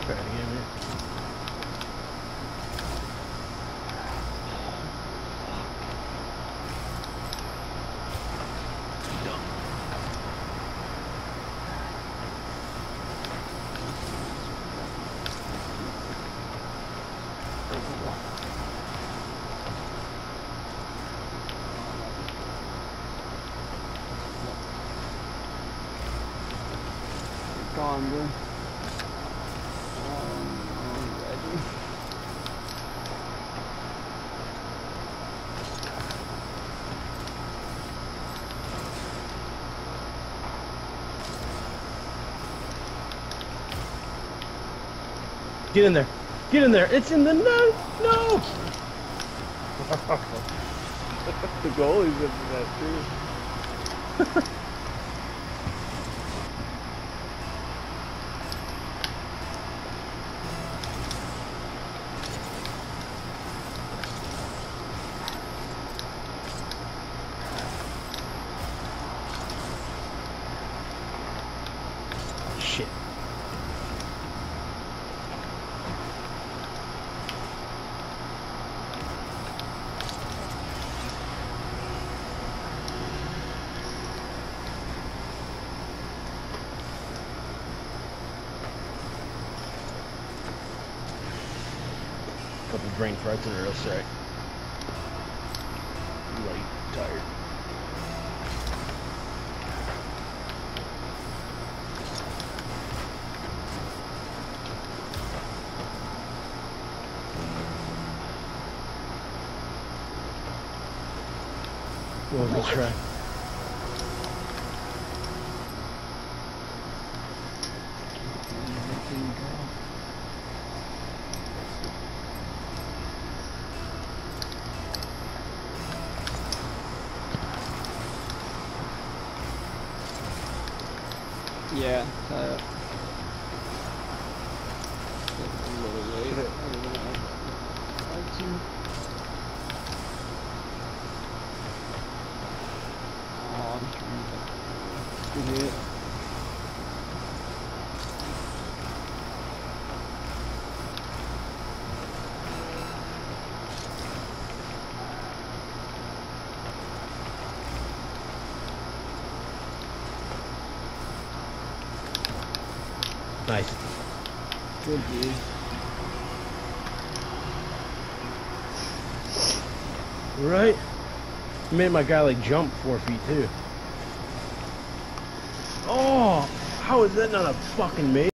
Try it again, man. Gone, bro. Get in there. Get in there. It's in the net. No. The goalie's in that too. Shit. Couple brain farts in a real sec. Light, tired. Well, let's try. Yeah, a little late. Oh, I'm trying to hit. Nice. Good dude. Right? You made my guy like jump 4 feet too. Oh, how is that not a fucking mate?